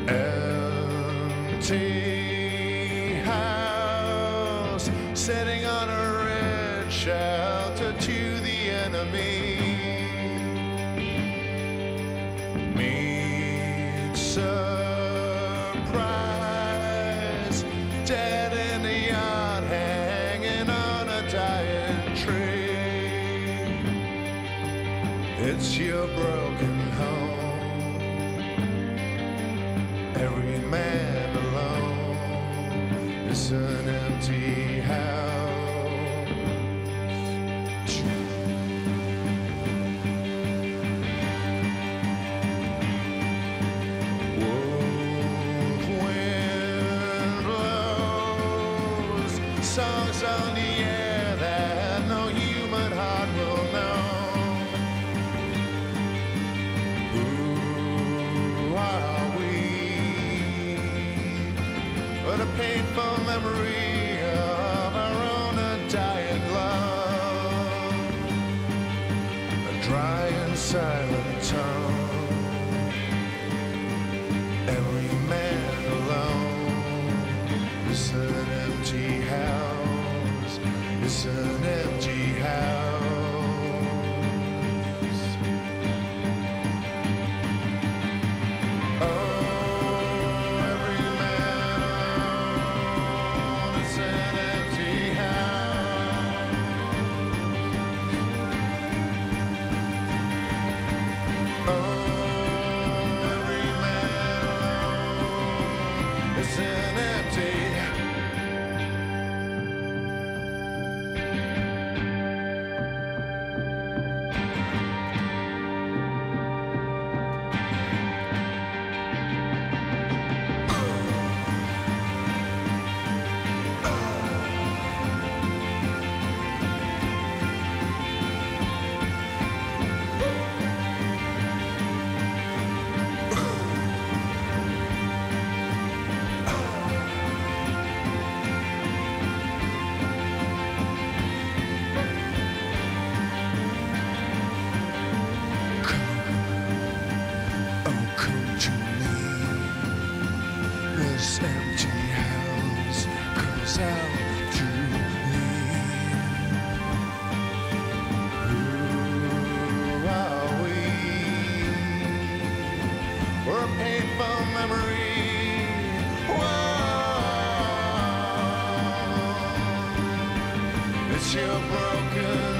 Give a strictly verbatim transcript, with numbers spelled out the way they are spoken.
Empty house, sitting on a red shelter to the enemy. Meet surprise, dead in the yard, hanging on a dying tree. It's your broken home. Every man alone. It's an empty house. Wolf wind blows songs on the air that no human heart will know. Who are we? But a painful memory of our own undying love, a dry and silent tongue. Every man alone. It's an empty house. It's an empty house. This empty house calls out to me. Who are we? We're a painful memory. Whoa. It's your broken